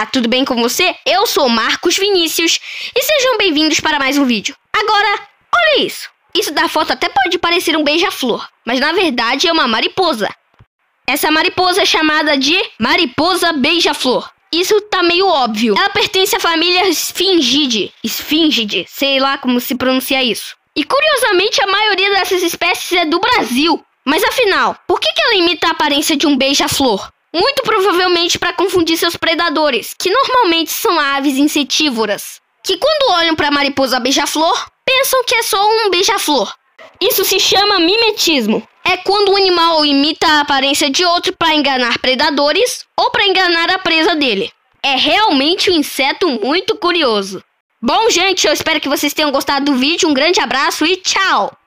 tudo bem com você? Eu sou Marcos Vinícius e sejam bem-vindos para mais um vídeo. Agora, olha isso. Isso da foto até pode parecer um beija-flor, mas na verdade é uma mariposa. Essa mariposa é chamada de mariposa beija-flor. Isso tá meio óbvio. Ela pertence à família Sphingidae. Sphingidae, sei lá como se pronuncia isso. E curiosamente a maioria dessas espécies é do Brasil. Mas afinal, por que ela imita a aparência de um beija-flor? Muito provavelmente para confundir seus predadores, que normalmente são aves insetívoras, que quando olham para a mariposa beija-flor, pensam que é só um beija-flor. Isso se chama mimetismo. É quando o animal imita a aparência de outro para enganar predadores ou para enganar a presa dele. É realmente um inseto muito curioso. Bom, gente, eu espero que vocês tenham gostado do vídeo. Um grande abraço e tchau!